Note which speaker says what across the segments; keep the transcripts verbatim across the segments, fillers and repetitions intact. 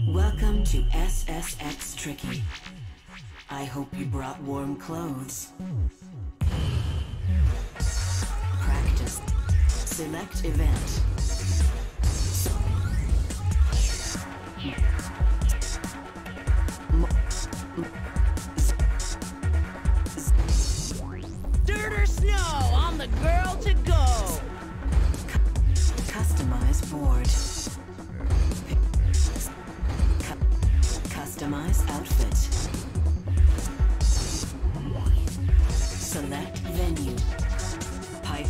Speaker 1: Welcome to S S X Tricky. I hope you brought warm clothes. Practice. Select event.
Speaker 2: Dirt or snow, I'm the girl to go.
Speaker 1: Customize board. Customize outfit. Select venue. Pipe.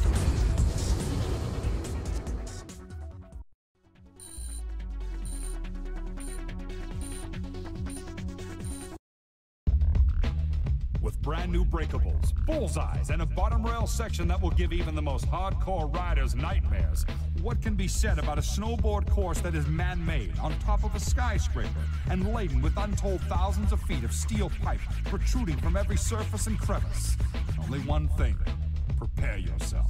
Speaker 3: With brand new breakables, bullseyes, and a bottom rail section that will give even the most hardcore riders nightmares, what can be said about a snowboard course that is man-made on top of a skyscraper and laden with untold thousands of feet of steel pipe protruding from every surface and crevice? Only one thing: prepare yourself.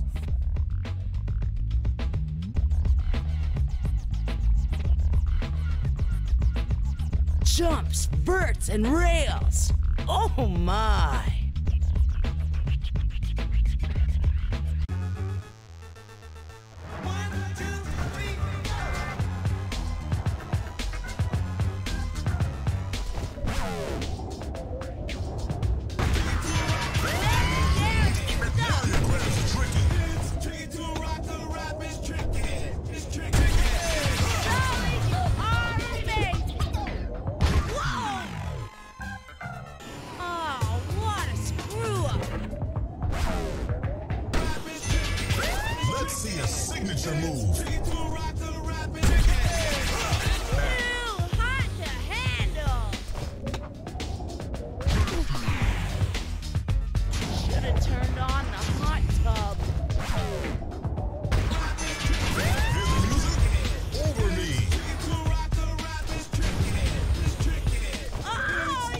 Speaker 2: Jumps, verts, and rails. Oh my!
Speaker 4: See a signature move.
Speaker 2: Too hot to handle. Should have turned on the hot tub.
Speaker 4: Over me.
Speaker 2: Oh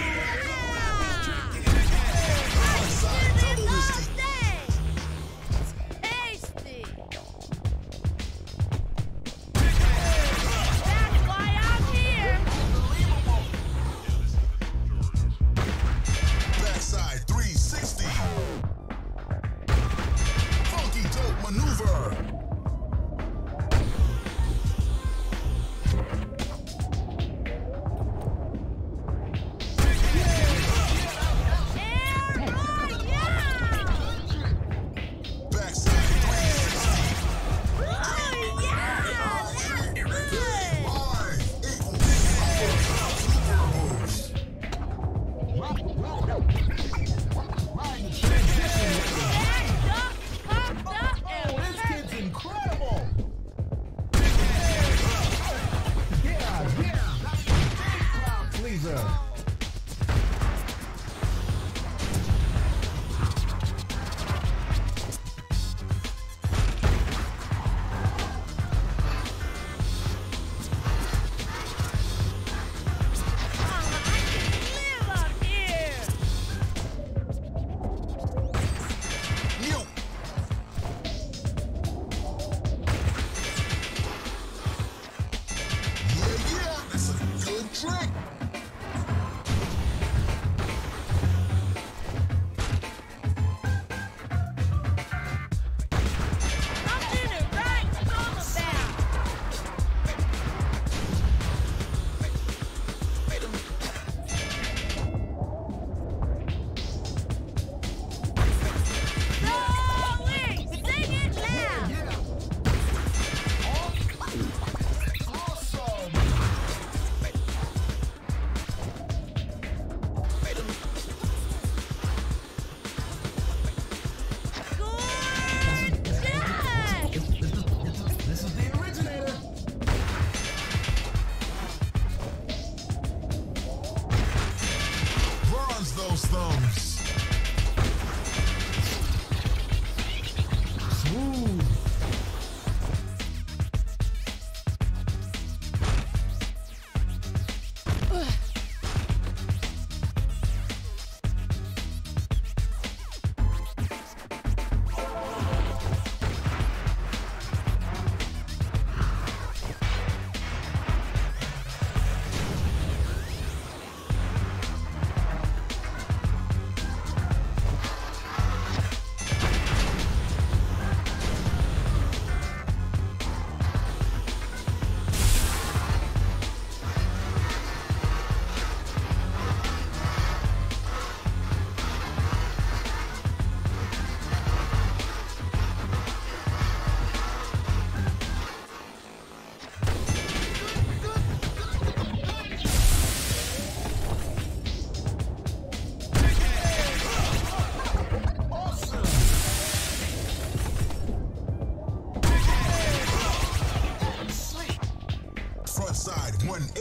Speaker 4: maneuver.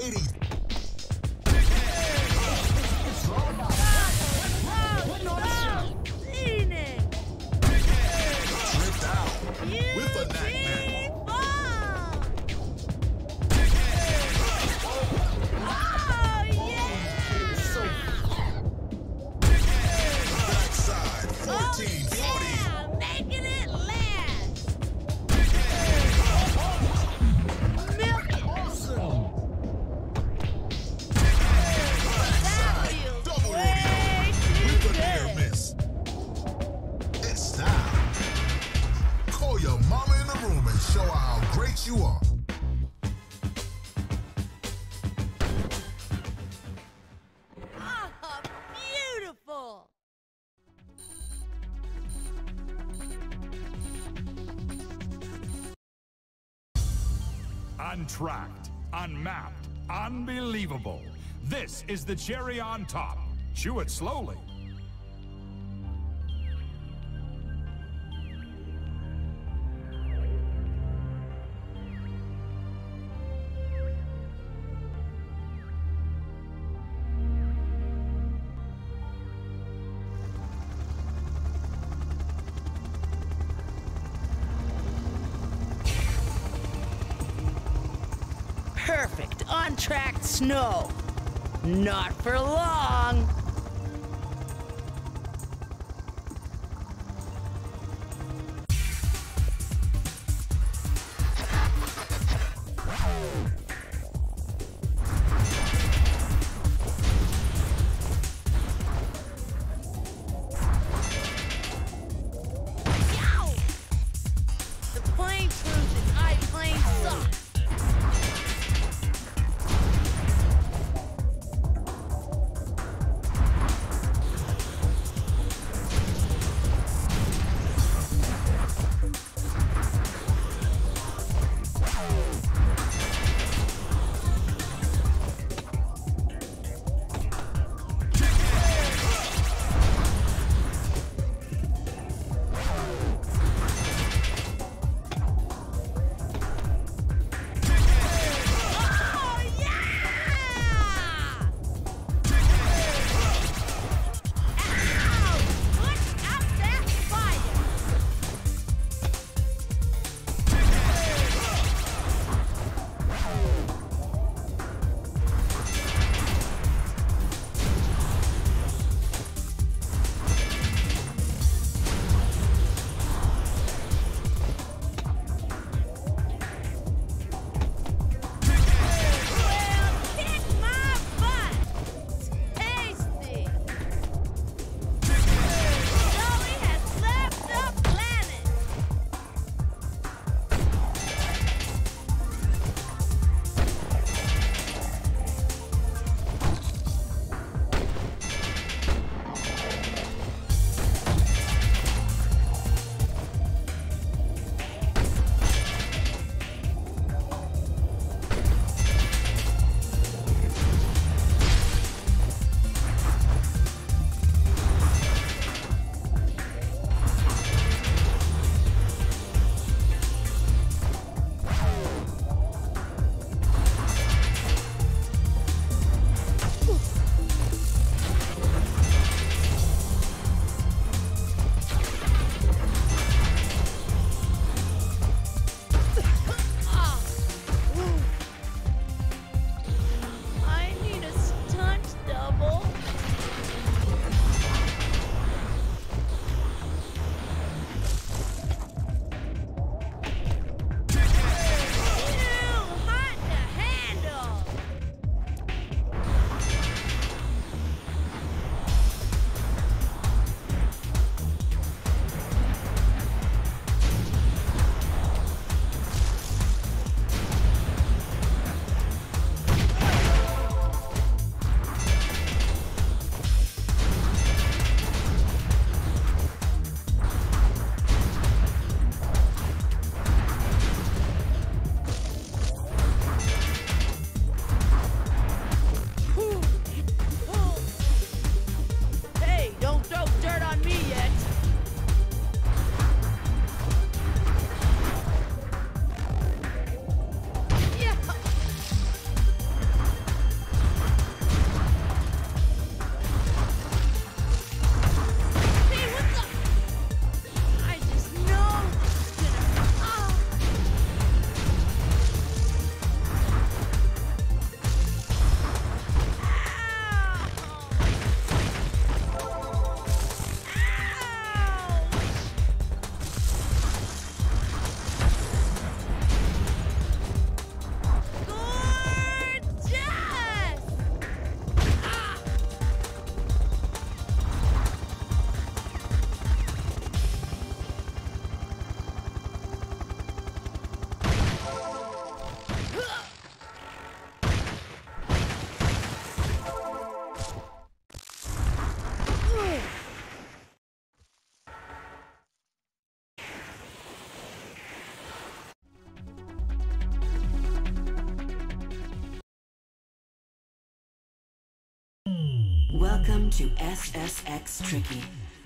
Speaker 4: eighty. Drift out with a nightmare. Backside fourteen forty.
Speaker 2: Making it last. Milk it.
Speaker 4: Backside double rodeo with a near miss. It's time. Call your mama in the room and show her how great you are.
Speaker 2: Ah, beautiful.
Speaker 3: Untracked, unmapped, unbelievable. This is the cherry on top. Chew it slowly.
Speaker 2: Perfect untracked snow. Not for long. Yow! The plane cruises, I plane suck.
Speaker 1: Welcome to S S X Tricky.